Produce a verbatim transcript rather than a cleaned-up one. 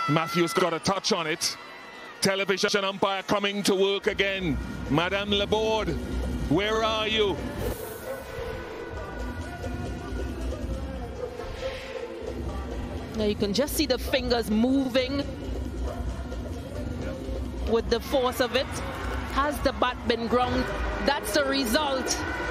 Matthews got a touch on it. Television umpire coming to work again. Madame Laborde, where are you? Now you can just see the fingers moving with the force of it. Has the bat been ground? That's the result.